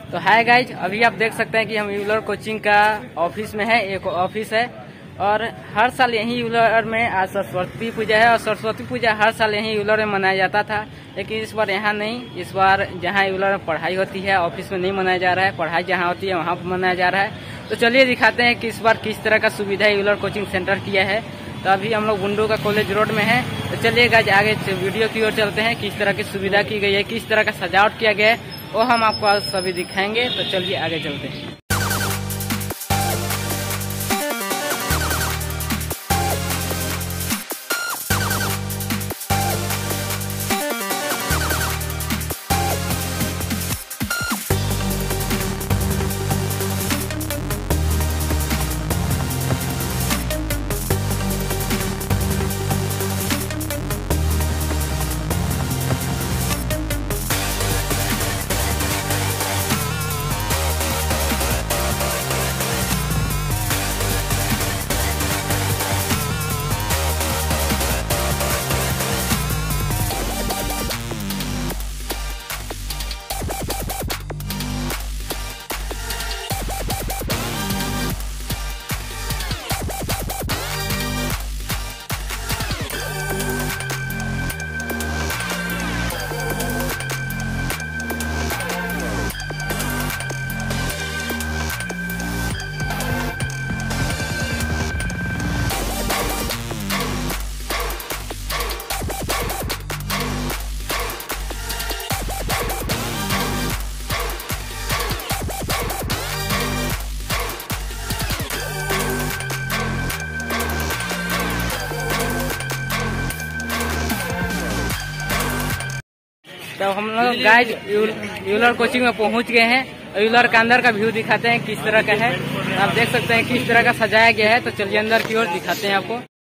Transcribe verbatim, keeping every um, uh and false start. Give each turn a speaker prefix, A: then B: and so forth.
A: तो hi guys, अभी आप देख सकते हैं कि हम यूलर कोचिंग का ऑफिस में है। एक ऑफिस है और हर साल यही यूलर में आज सरस्वती पूजा है और सरस्वती पूजा हर साल यही यूलर में मनाया जाता था, लेकिन इस बार यहाँ नहीं। इस बार जहाँ यूलर में पढ़ाई होती है ऑफिस में नहीं मनाया जा रहा है, पढ़ाई जहाँ होती है वहाँ पर मनाया जा रहा है। तो चलिए दिखाते हैं कि इस बार किस तरह का सुविधा यूलर कोचिंग सेंटर किया है। तो अभी हम लोग बुंडू का कॉलेज रोड में है। तो चलिए गाइज आगे वीडियो की ओर चलते हैं, किस तरह की सुविधा की गई है, किस तरह का सजावट किया गया है वो हम आपको आज सभी दिखाएंगे। तो चलिए आगे चलते हैं। तो हम लोग गाइज यूलर कोचिंग में पहुंच गए हैं। यूलर का अंदर का व्यू दिखाते हैं किस तरह का है। आप देख सकते हैं किस तरह का सजाया गया है। तो चलिए अंदर की ओर दिखाते हैं आपको।